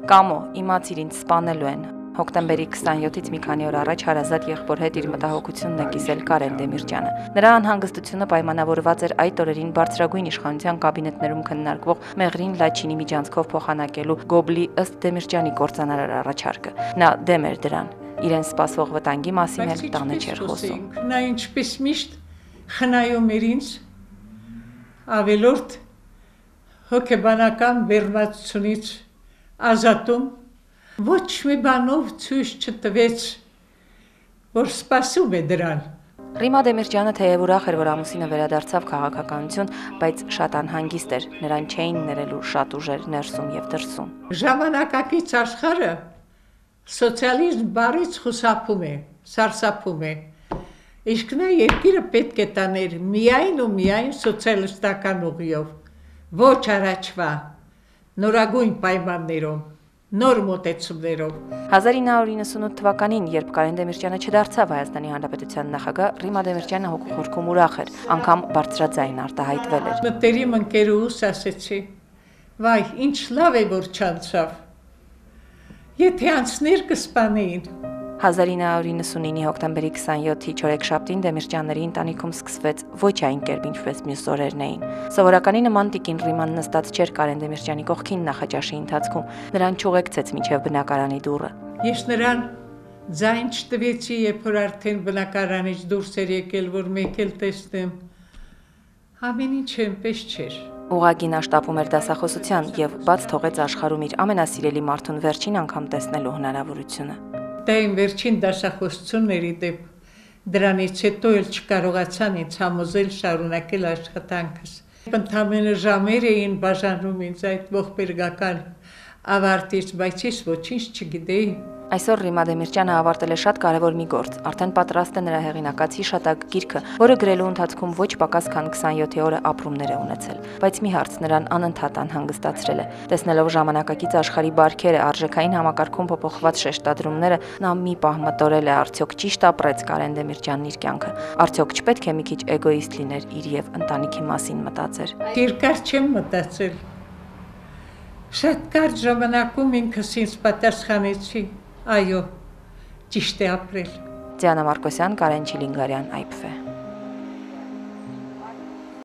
Կամո, իմացիր ինձ սպանելու են։ Հոկտեմբերի 27-ից մի քանի օր առաջ հարազատ եղբոր հետ իր մտահոգությունն է կիսել Կարեն Դեմիրճյանը։ Նրա անհանգստությունը պայմանավորված էր այդ օրերին բարձրագույն իշխանության կաբինետներում քննարկվող Մեղրին Լաչինի միջանցքով փոխանակելու Գոբլի ըստ Դեմիրճյանի կործանարար առաջարկը։ Նա դեմ էր դրան։ Իրեն սպասվող վտանգի մասին էլ տանը չէր խոսում։ Նա ինչպես միշտ խնայում էր ինձ, ավելորդ հոգեբանական բերվածությունից ազատում, ոչ մի բանով ցույց չտվեց, որ սպասում է դրան։ Ռիմա Դեմիրճյանը թեև ուրախ էր, որ ամուսինը վերադարձավ քաղաքականություն, բայց շատ անհանգիստ էր, նրան չէին ներելու շատ ուժեր ներսում եւ դրսում։ Ժամանակակից աշխարհը սոցիալիզմ բառից խուսափում է, սարսափում է։ Իսկ նա երկիրը պետք է տաներ միայն ու միայն սոցիալիստական ուղիով, ոչ առաջվա, նորագույն պայմաններով, նոր մոտեցումներով։ 1998 թվականին, երբ Կարեն Դեմիրճյանը չդարձավ Հայաստանի Հանրապետության նախագահ, Ռիմա Դեմիրճյանը հոգուխորքում ուրախ էր, անգամ բարձրաձայն արտահայտվել էր։ Մտերիմ ընկերուհուս ասեցի. «Վայ, ինչ լավ է, որ չանցավ։ Եթե անցներ կսպանեին»։ 1999-ի հոկտեմբերի 27-ի չորեքշաբթին Դեմիրճյանների ընտանիքում սկսվեց ոչ այն կերպ, ինչպես մյուս օրերն էին։ Սովորականի նման տիկին Ռիման նստած չէր Կարեն Դեմիրճյանի կողքին նախաճաշի ընթացքում, նրան չուղեկցեց մինչև բնակարանի դուռը։ Ես նրան ձայն չտվեցի, երբ որ արդեն բնակարանից դուրս էր եկել, որ մեկ էլ տեսնեմ։ Ամեն ինչ այնպես չէր։ Ուղղակի նա շտապում էր դասախոսության եւ բաց թողեց աշխարհում իր ամենասիրելի մարդուն վերջին անգամ տեսնելու հնարավորությունը։ Դա իմ վերջին դասախոսությունների դեպ, դրանից հետո էլ չկարողացան ինձ համոզել շարունակել աշխատանքս։ Ընդամենը ժամեր էին բաժանում ինձ այդ ողբերգական ավարտից, բայց ես ոչինչ չգիտեի։ Այսօր Ռիմա Դեմիրճյանը ավարտել է շատ կարևոր մի գործ, արդեն պատրաստ է նրա հեղինակած հիշատակ գիրքը, որը գրելու ընթացքում ոչ պակաս քան 27 օրը ապրումներ է ունեցել, բայց մի հարց նրան անընդհատ անհանգստացրել է։ Տեսնելով ժամանակակից աշխարհի բարքերը, արժեքային համակարգում փոփոխված շեշտադրումները, նա մի պահ մտորել է, արդյոք ճիշտ ապրեց Կարեն Դեմիրճյանն իր կյանքը, արդյոք չպետք է մի քիչ էգոիստ լիներ իր եւ ընտանիքի մասին մտածեր։ Երկար չեմ մտածել։ Շատ կարճ ժամանակում ինքս ինձ պատասխանեցի. այո, ճիշտ է ապրել։ Դիանա Մարկոսյան, Կարեն Չիլինգարյան, IPV